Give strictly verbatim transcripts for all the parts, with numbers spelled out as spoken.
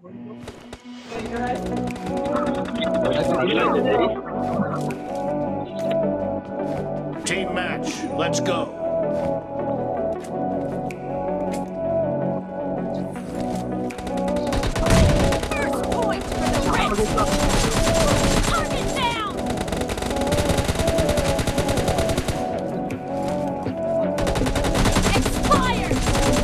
Team match, let's go. First point for the red team. Target down. Expired.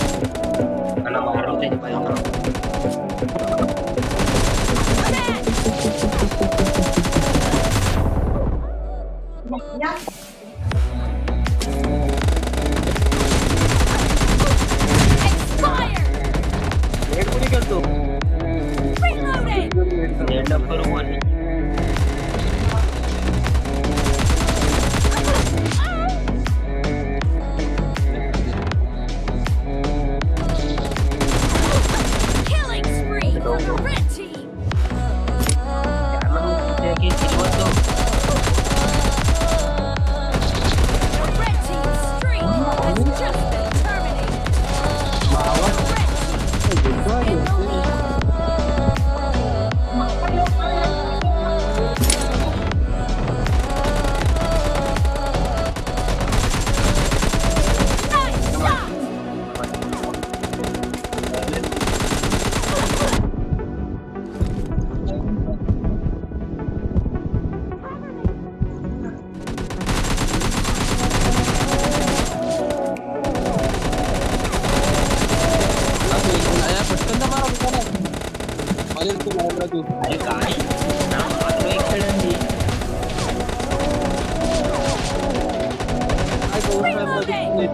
Killing spree for the red team. The red team's streak has just been terminated. The red team is in the lead. Nice shot! Reloading!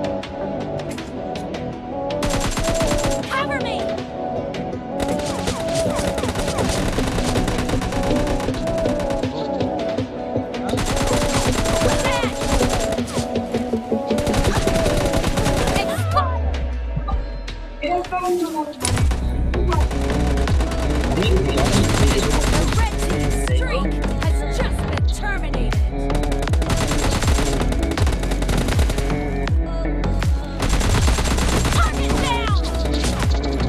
Cover me! The red team's streak has just been terminated. Target down!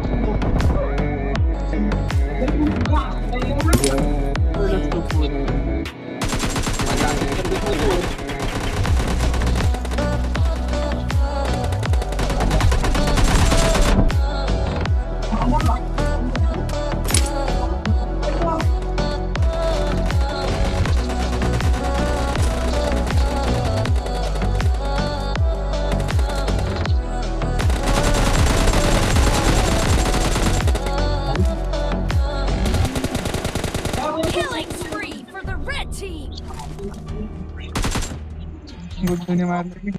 Killing spree for the red team. गुड ने मार लगी